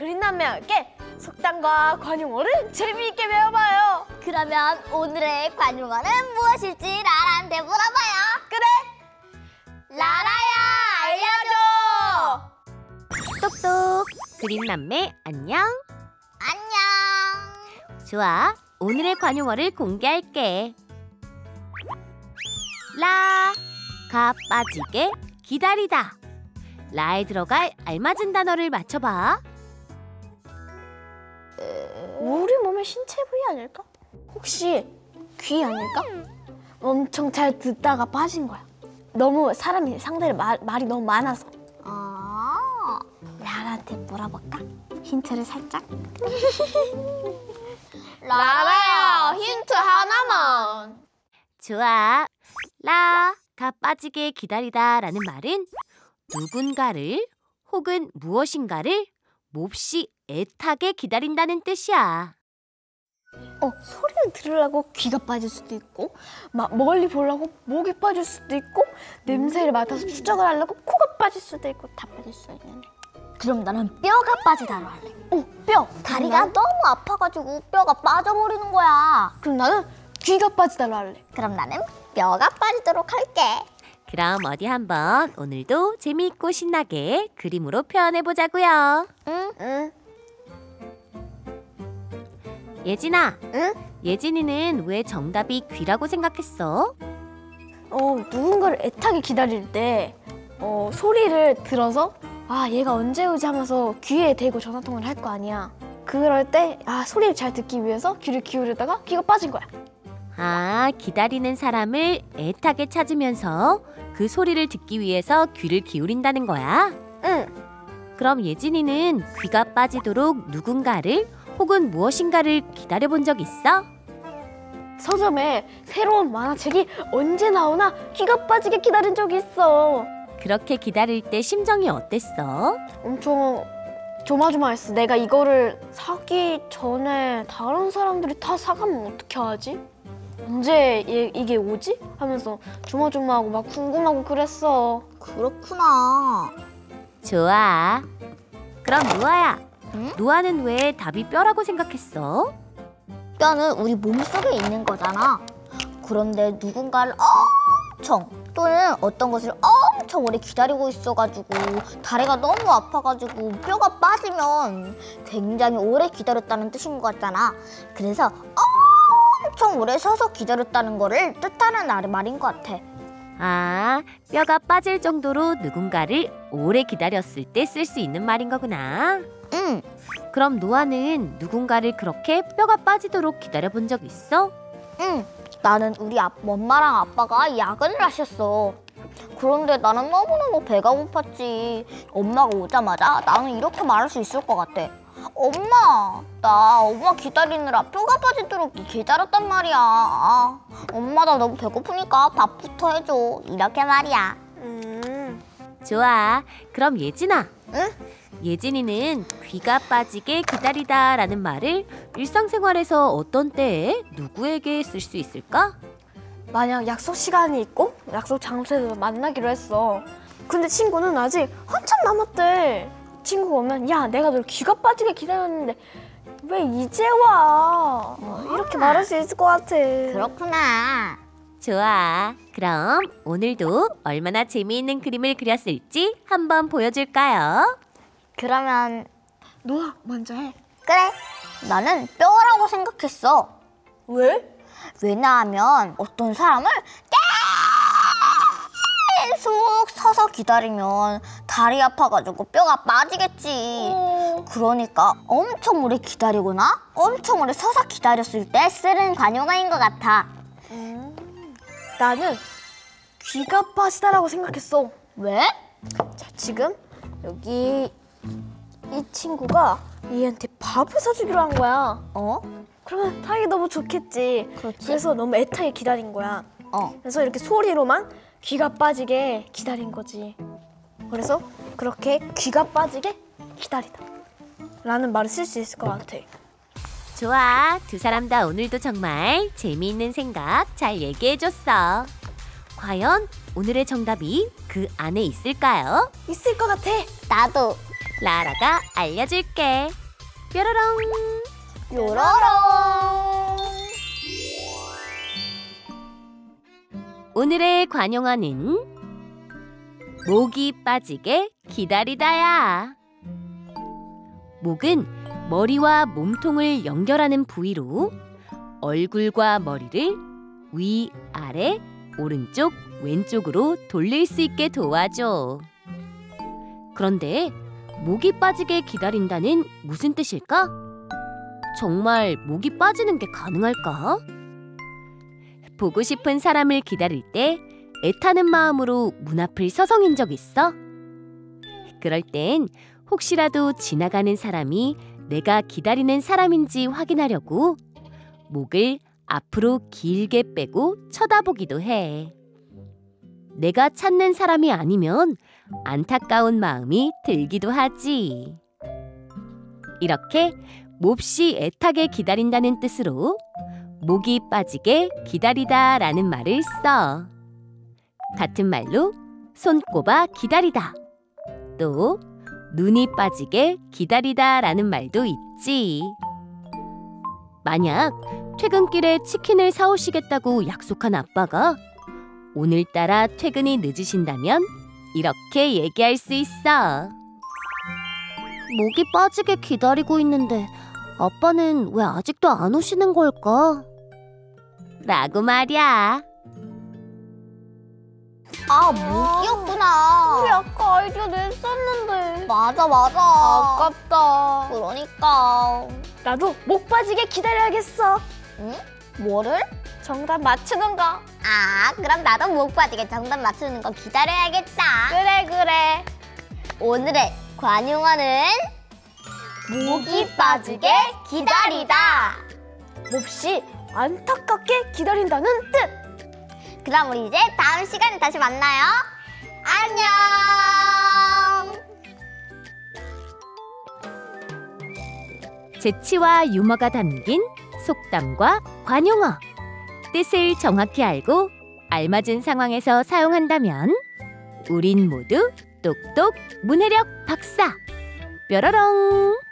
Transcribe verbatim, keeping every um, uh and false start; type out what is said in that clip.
그린남매와 함께 속담과 관용어를 재미있게 배워봐요. 그러면 오늘의 관용어는 무엇일지 라라한테 물어봐요. 그래! 라라야, 알려줘! 똑똑 그린남매 안녕. 안녕. 좋아, 오늘의 관용어를 공개할게. 라, 가 빠지게 기다리다. 라에 들어갈 알맞은 단어를 맞춰봐. 우리 몸의 신체 부위 아닐까? 혹시 귀 아닐까? 엄청 잘 듣다가 빠진 거야. 너무 사람이 상대를 말, 말이 너무 많아서. 아, 라라한테 물어볼까? 힌트를 살짝. 라라야, 힌트 하나만. 좋아. 라, 가 빠지게 기다리다 라는 말은 누군가를 혹은 무엇인가를 몹시 애타게 기다린다는 뜻이야. 어, 소리를 들으려고 귀가 빠질 수도 있고, 막 멀리 보려고 목이 빠질 수도 있고, 냄새를 맡아서 추적을 하려고 코가 빠질 수도 있고, 다 빠질 수 있는데. 그럼 나는 뼈가 빠지다로 할래. 어, 뼈! 다리가 나는? 너무 아파가지고 뼈가 빠져버리는 거야. 그럼 나는 귀가 빠지다로 할래. 그럼 나는 뼈가 빠지도록 할게. 그럼 어디 한번 오늘도 재미있고 신나게 그림으로 표현해보자고요. 응? 응. 예진아, 응? 예진이는 왜 정답이 귀라고 생각했어? 어, 누군가를 애타게 기다릴 때 어, 소리를 들어서 아, 얘가 언제 오지 하면서 귀에 대고 전화통화를 할 거 아니야. 그럴 때 아, 소리를 잘 듣기 위해서 귀를 기울이다가 귀가 빠진 거야. 아, 기다리는 사람을 애타게 찾으면서 그 소리를 듣기 위해서 귀를 기울인다는 거야? 응. 그럼 예진이는 귀가 빠지도록 누군가를 혹은 무엇인가를 기다려본 적 있어? 서점에 새로운 만화책이 언제 나오나 귀가 빠지게 기다린 적이 있어. 그렇게 기다릴 때 심정이 어땠어? 엄청 조마조마했어. 내가 이거를 사기 전에 다른 사람들이 다 사가면 어떻게 하지? 언제 얘, 이게 오지? 하면서 조마조마하고 막 궁금하고 그랬어. 그렇구나. 좋아. 그럼 노아야. 응? 노아는 왜 답이 뼈라고 생각했어? 뼈는 우리 몸속에 있는 거잖아. 그런데 누군가를 엄청 또는 어떤 것을 엄청 오래 기다리고 있어가지고 다리가 너무 아파가지고 뼈가 빠지면 굉장히 오래 기다렸다는 뜻인 것 같잖아. 그래서 엄청 오래 서서 기다렸다는 거를 뜻하는 말- 말인 것 같아. 아, 뼈가 빠질 정도로 누군가를 오래 기다렸을 때 쓸 수 있는 말인 거구나. 응. 그럼 노아는 누군가를 그렇게 뼈가 빠지도록 기다려본 적 있어? 응. 나는 우리 아, 엄마랑 아빠가 야근을 하셨어. 그런데 나는 너무너무 배가 고팠지. 엄마가 오자마자 나는 이렇게 말할 수 있을 것 같아. 엄마, 나 엄마 기다리느라 뼈가 빠지도록 기다렸단 말이야. 아, 엄마 나 너무 배고프니까 밥부터 해줘. 이렇게 말이야. 음. 좋아. 그럼 예진아. 응? 예진이는 귀가 빠지게 기다리다 라는 말을 일상생활에서 어떤 때에 누구에게 쓸 수 있을까? 만약 약속 시간이 있고 약속 장소에서 만나기로 했어. 근데 친구는 아직 한참 남았대. 친구가 오면 야, 내가 널 귀가 빠지게 기다렸는데 왜 이제 와? 이렇게 말할 수 있을 것 같아. 그렇구나. 좋아. 그럼 오늘도 얼마나 재미있는 그림을 그렸을지 한번 보여줄까요? 그러면 노아 먼저 해. 그래. 나는 뼈라고 생각했어. 왜? 왜냐하면 어떤 사람을 계속 서서 기다리면 다리 아파가지고 뼈가 빠지겠지. 어... 그러니까 엄청 오래 기다리거나 엄청 오래 서서 기다렸을 때 쓰는 관용어인 것 같아. 음... 나는 귀가 빠지다라고 생각했어. 왜? 자, 지금 여기 이 친구가 얘한테 밥을 사주기로 한 거야. 어? 그러면 타기 너무 좋겠지. 그렇지. 그래서 너무 애타게 기다린 거야. 어. 그래서 이렇게 소리로만 귀가 빠지게 기다린 거지. 그래서 그렇게 귀가 빠지게 기다리다 라는 말을 쓸 수 있을 것 같아. 좋아. 두 사람 다 오늘도 정말 재미있는 생각 잘 얘기해줬어. 과연 오늘의 정답이 그 안에 있을까요? 있을 것 같아. 나도. 라라가 알려줄게. 뾰로롱. 요로롱. 오늘의 관용어는 목이 빠지게 기다리다야. 목은 머리와 몸통을 연결하는 부위로 얼굴과 머리를 위, 아래, 오른쪽, 왼쪽으로 돌릴 수 있게 도와줘. 그런데 목이 빠지게 기다린다는 무슨 뜻일까? 정말 목이 빠지는 게 가능할까? 보고 싶은 사람을 기다릴 때 애타는 마음으로 문 앞을 서성인 적 있어? 그럴 땐 혹시라도 지나가는 사람이 내가 기다리는 사람인지 확인하려고 목을 앞으로 길게 빼고 쳐다보기도 해. 내가 찾는 사람이 아니면 안타까운 마음이 들기도 하지. 이렇게 몹시 애타게 기다린다는 뜻으로 목이 빠지게 기다리다 라는 말을 써. 같은 말로 손꼽아 기다리다, 또 눈이 빠지게 기다리다 라는 말도 있지. 만약 퇴근길에 치킨을 사오시겠다고 약속한 아빠가 오늘따라 퇴근이 늦으신다면 이렇게 얘기할 수 있어. 목이 빠지게 기다리고 있는데 아빠는 왜 아직도 안 오시는 걸까? 라고 말이야. 아, 목이었구나. 우리 아까 아이디어 냈었는데. 맞아, 맞아. 아깝다. 그러니까. 나도 목 빠지게 기다려야겠어. 응? 뭐를? 정답 맞추는 거. 아, 그럼 나도 목 빠지게 정답 맞추는 거 기다려야겠다. 그래 그래. 오늘의 관용어는 목이 빠지게 기다리다. 몹시 안타깝게 기다린다는 뜻. 그럼 우리 이제 다음 시간에 다시 만나요. 안녕. 재치와 유머가 담긴 속담과 관용어. 뜻을 정확히 알고 알맞은 상황에서 사용한다면 우린 모두 똑똑 문해력 박사. 뾰로롱.